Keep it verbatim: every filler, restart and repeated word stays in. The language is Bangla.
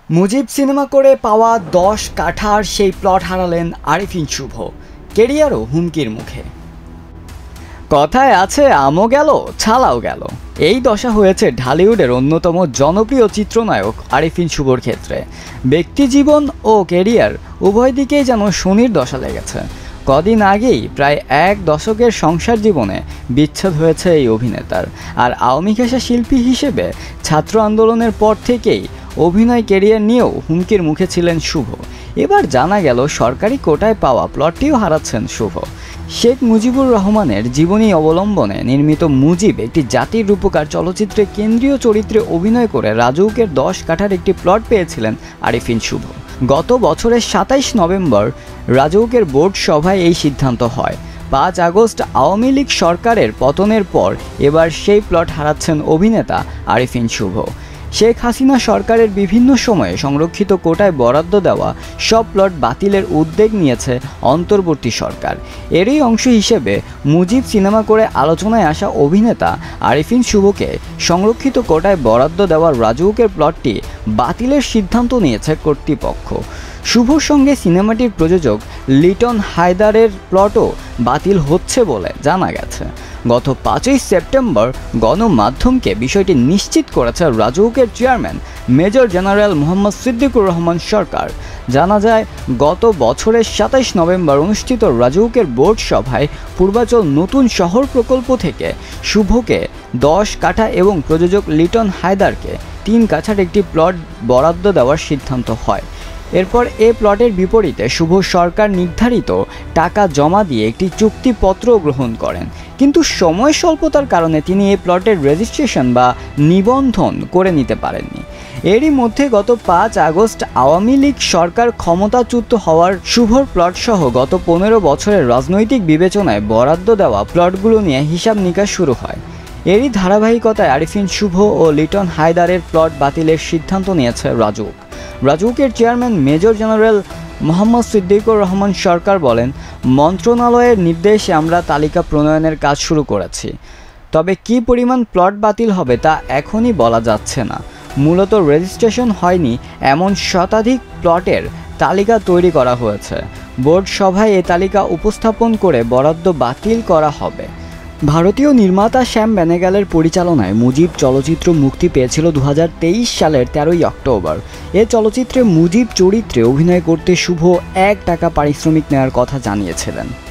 মুজিব সিনেমা করে পাওয়া দশ কাঠার সেই প্লট হারালেন আরিফিন শুভ, কেরিয়ারও হুমকির মুখে। কথায় আছে আমও গেল ছালাও গেল। এই দশা হয়েছে ঢালিউডের অন্যতম জনপ্রিয় চিত্রনায়ক আরিফিন শুভর ক্ষেত্রে। ব্যক্তিজীবন ও কেরিয়ার উভয় দিকেই যেন শনির দশা লেগেছে। কদিন আগেই প্রায় এক দশকের সংসার জীবনে বিচ্ছেদ হয়েছে এই অভিনেতার। আর আওয়ামী ঘেঁষা শিল্পী হিসেবে ছাত্র আন্দোলনের পর থেকেই অভিনয় কেরিয়ার নিয়েও হুমকির মুখে ছিলেন শুভ। এবার জানা গেল সরকারি কোটায় পাওয়া প্লটটিও হারাচ্ছেন শুভ। শেখ মুজিবুর রহমানের জীবনী অবলম্বনে নির্মিত মুজিব একটি জাতির রূপকার চলচ্চিত্রে কেন্দ্রীয় চরিত্রে অভিনয় করে রাজউকের দশ কাঠার একটি প্লট পেয়েছিলেন আরিফিন শুভ। গত বছরের সাতাইশ নভেম্বর রাজউকের বোর্ড সভায় এই সিদ্ধান্ত হয়। পাঁচ আগস্ট আওয়ামী লীগ সরকারের পতনের পর এবার সেই প্লট হারাচ্ছেন অভিনেতা আরিফিন শুভ। শেখ হাসিনা সরকারের বিভিন্ন সময়ে সংরক্ষিত কোটায় বরাদ্দ দেওয়া সব প্লট বাতিলের উদ্যোগ নিয়েছে অন্তর্বর্তী সরকার। এরই অংশ হিসেবে মুজিব সিনেমা করে আলোচনায় আসা অভিনেতা আরিফিন শুভকে সংরক্ষিত কোটায় বরাদ্দ দেওয়ার রাজউকের প্লটটি বাতিলের সিদ্ধান্ত নিয়েছে কর্তৃপক্ষ। শুভর সঙ্গে সিনেমাটির প্রযোজক লিটন হায়দারের প্লটও বাতিল হচ্ছে বলে জানা গেছে। গত পাঁচই সেপ্টেম্বর গণমাধ্যমকে বিষয়টি নিশ্চিত করেছে রাজউকের chairman major general Mohammad Siddiqur Rahman Sarkar. জানা যায়, গত বছরের সাতাইশ নভেম্বর অনুষ্ঠিত রাজউকের বোর্ড সভায় পূর্বাচল নতুন শহর প্রকল্প থেকে শুভকে দশ কাঠা এবং প্রযোজক লিটন হায়দারকে তিন কাঠার একটি প্লট বরাদ্দ দেওয়ার সিদ্ধান্ত হয়। এরপর এ প্লটের বিপরীতে শুভ সরকার নির্ধারিত টাকা জমা দিয়ে একটি চুক্তিপত্র গ্রহণ করেন, কিন্তু সময় স্বল্পতার কারণে তিনি এই প্লটের রেজিস্ট্রেশন বা নিবন্ধন করে নিতে পারেননি। এরই মধ্যে গত পাঁচ আগস্ট আওয়ামী লীগ সরকার ক্ষমতাচ্যুত হওয়ার শুভর প্লট সহ গত পনেরো বছরের রাজনৈতিক বিবেচনায় বরাদ্দ দেওয়া প্লটগুলো নিয়ে হিসাব নিকাশ শুরু হয়। এরই ধারাবাহিকতায় আরিফিন শুভ ও লিটন হায়দারের প্লট বাতিলের সিদ্ধান্ত নিয়েছে রাজউক। রাজউকের chairman major general Mohammad Siddiqur Rahman Sarkar বলেন, মন্ত্রণালয়ের নির্দেশে আমরা তালিকা প্রণয়নের কাজ শুরু করেছি। তবে কী পরিমাণ প্লট বাতিল হবে তা এখনই বলা যাচ্ছে না। মূলত রেজিস্ট্রেশন হয়নি এমন শতাধিক প্লটের তালিকা তৈরি করা হয়েছে। বোর্ড সভায় এ তালিকা উপস্থাপন করে বরাদ্দ বাতিল করা হবে। ভারতীয় নির্মাতা শ্যাম বেনেগালের পরিচালনায় মুজিব চলচ্চিত্র মুক্তি পেয়েছিল দু হাজার তেইশ সালের তেরোই অক্টোবর। এ চলচ্চিত্রে মুজিব চরিত্রে অভিনয় করতে শুভ এক টাকা পারিশ্রমিক নেওয়ার কথা জানিয়েছিলেন।